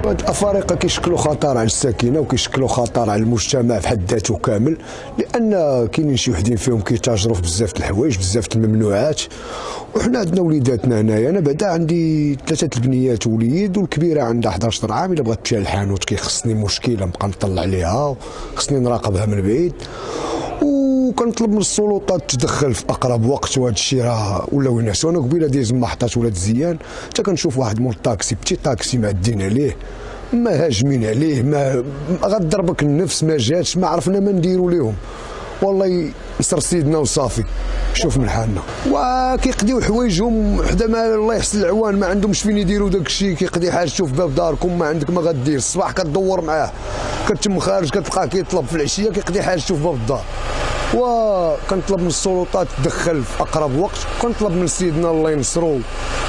هاد الافارقه كيشكلوا خطر على الساكنه وكيشكلوا خطر على المجتمع في حد ذاته كامل، لان كاينين شي وحدين فيهم كيتاجروا في بزاف د الحوايج، بزاف د الممنوعات. وحنا عندنا وليداتنا هنايا، انا بعدا عندي 3 البنيات وليد، والكبيره عندها 11 عام. الا بغات تمشي للحانوت كيخصني مشكله نبقى نطلع عليها وخصني نراقبها من بعيد. وكنطلب من السلطات تدخل في اقرب وقت، وهذا الشيء راه ولاو ينعسوا. انا قبيله دايز محطات ولاد زيان حتى كنشوف واحد مول الطاكسي بتي طاكسي معدين عليه، ما هاجمين عليه، ما غضربك النفس، ما جاتش، ما عرفنا ما نديروا لهم. والله يسر سيدنا وصافي. شوف من حالنا وكيقضيو حوايجهم حدا ما الله يحسن العوان، ما عندهمش فين يديروا داك الشيء. كيقضي حاجته في باب داركم، ما عندك ما غدير. الصباح كتدور معاه، كتم خارج كتلقاه كيطلب في العشيه كيقضي حاجته في باب الدار. وكنطلب من السلطات تدخل في اقرب وقت، وكنطلب من سيدنا الله ينصرو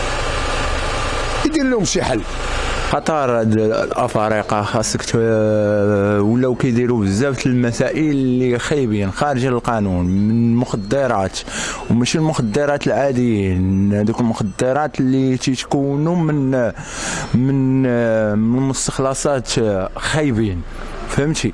يدير لهم شي حل. خطر هاد الافارقه خاصك ولاو كيديروا بزاف المسائل اللي خايبين خارج القانون، من مخدرات وماشي المخدرات العاديين، هذوك المخدرات اللي تيتكونوا من مستخلصات خايبين، فهمتي؟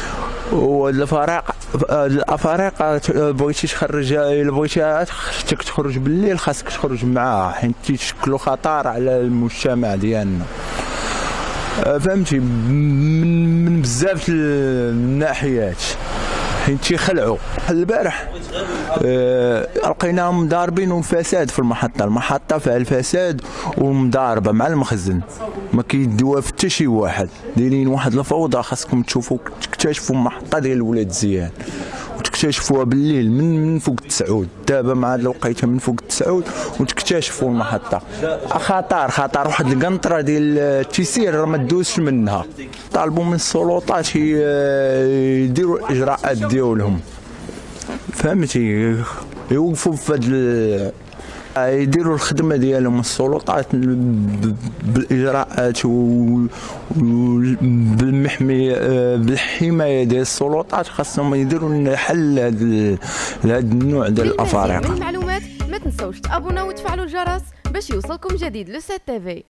الافارقه بغيتي تخرج، الا بغيتي تخرج بالليل خاصك تخرج معاه، حيت تيشكلوا خطر على المجتمع ديالنا، فهمتي؟ من بزاف الناحيات، حيت تيخلعوا. البارح لقيناهم ضاربين وفساد في المحطه فيها الفساد ومضاربه مع المخزن، ما كيديوها في حتى شي واحد، دايرين واحد الفوضى. خاصكم تشوفوا تكتشفوا المحطه ديال ولاد زيان وتكتشفوها بالليل من فوق التسعود، دابا مع هاد الوقيته من فوق التسعود وتكتشفوا المحطه. خطر واحد القنطره ديال التيسير ما تدوزش منها. طالبوا من السلطات يديروا الاجراءات ديالهم، فهمتي؟ يوقفوا في هاد يديروا الخدمه ديالهم السلطات بالاجراءات بالحمايه ديال السلطات. خاصهم يديروا حل لهذا النوع ديال الافارقه. من المعلومات ما تنسوش تابوناو وتفعلوا الجرس باش يوصلكم جديد لو 7 تي في.